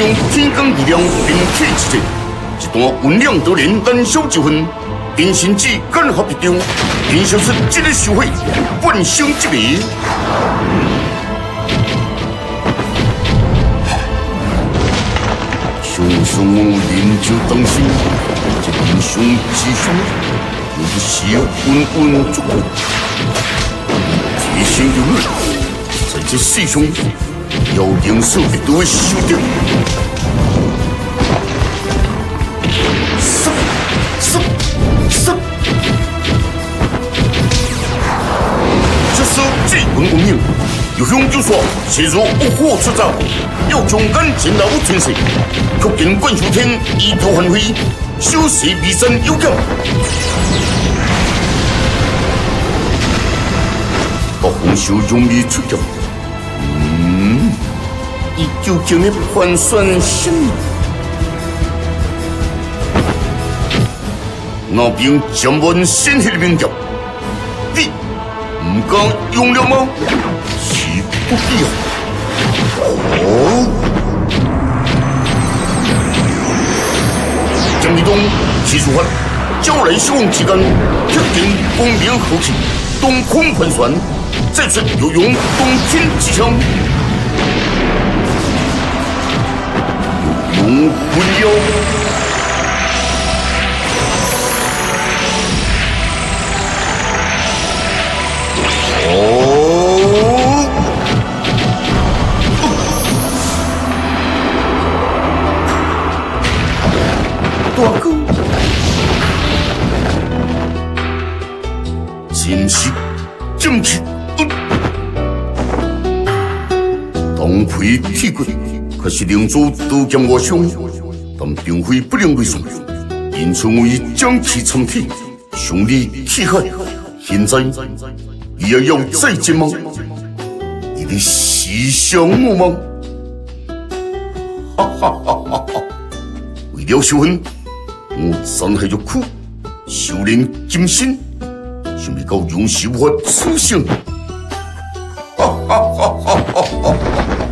用天罡力量并体之阵，一段温良多年燃烧之魂，定心指干合一场，燃烧出这个社会万生之谜。上上我临朝当先，这英雄之兄，又不是温温足够，提升有力，在这世上。 要忍受的都会受掉。这是基本功能，有凶就说，切若恶火出招，要将眼前老天色，却见关秋天一头还回，修士迷山有感。把红袖用力出掉。 你究竟的盘算什么？那边将问鲜血的名将，你唔敢用了吗？是不必要。哦，江立东技术法，招来修容之间，决定光明后期，东空盘旋，再次有用东天之枪。 龙魂妖，哦，大哥，真是正气，东魁铁骨。 可是灵珠都将我伤，但并非不能为送，因此我已将其藏体，兄弟气海。现在你也要再见吗？你的死相我吗？哈哈哈哈哈！为了修魂，我残害玉窟，修炼金身，想要到永世无法出现。哈哈哈哈哈！